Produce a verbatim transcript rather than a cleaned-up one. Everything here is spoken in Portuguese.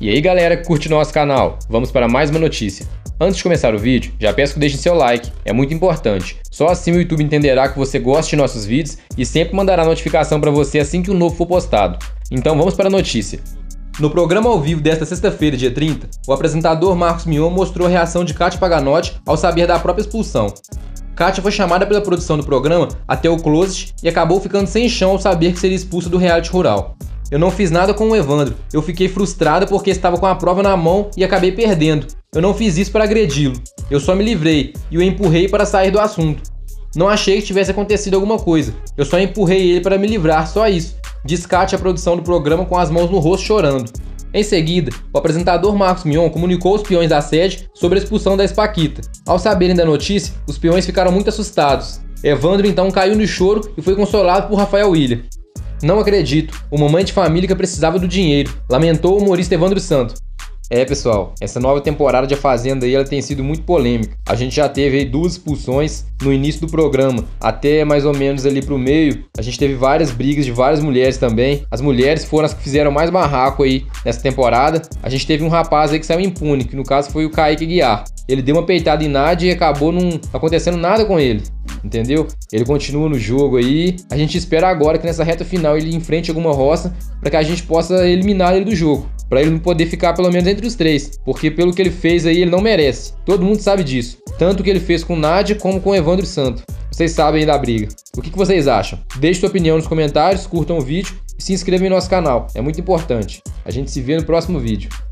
E aí galera que curte nosso canal, vamos para mais uma notícia. Antes de começar o vídeo, já peço que deixem seu like, é muito importante. Só assim o YouTube entenderá que você gosta de nossos vídeos e sempre mandará notificação para você assim que um novo for postado. Então vamos para a notícia. No programa ao vivo desta sexta-feira, dia trinta, o apresentador Marcos Mion mostrou a reação de Kátia Paganotti ao saber da própria expulsão. Kátia foi chamada pela produção do programa até o closet e acabou ficando sem chão ao saber que seria expulsa do reality rural. Eu não fiz nada com o Evandro, eu fiquei frustrada porque estava com a prova na mão e acabei perdendo. Eu não fiz isso para agredi-lo, eu só me livrei e o empurrei para sair do assunto. Não achei que tivesse acontecido alguma coisa, eu só empurrei ele para me livrar, só isso, diz Kátia à produção do programa com as mãos no rosto chorando. Em seguida, o apresentador Marcos Mion comunicou aos peões da sede sobre a expulsão da ex-paquita. Ao saberem da notícia, os peões ficaram muito assustados. Evandro então caiu no choro e foi consolado por Rafael Willian. Não acredito, uma mãe de família que precisava do dinheiro, lamentou o humorista Evandro Santo. É pessoal, essa nova temporada de A Fazenda aí, ela tem sido muito polêmica. A gente já teve aí duas expulsões no início do programa, até mais ou menos ali pro meio. A gente teve várias brigas de várias mulheres também. As mulheres foram as que fizeram mais barraco aí nessa temporada. A gente teve um rapaz aí que saiu impune, que no caso foi o Kaique Guiar. Ele deu uma peitada em Nádia e acabou não acontecendo nada com ele, entendeu? Ele continua no jogo aí. A gente espera agora que nessa reta final ele enfrente alguma roça para que a gente possa eliminar ele do jogo, para ele não poder ficar pelo menos entre os três, porque pelo que ele fez aí ele não merece. Todo mundo sabe disso, tanto o que ele fez com Nádia como com Evandro Santo. Vocês sabem aí da briga. O que que vocês acham? Deixe sua opinião nos comentários, curtam o vídeo e se inscrevam em nosso canal, é muito importante. A gente se vê no próximo vídeo.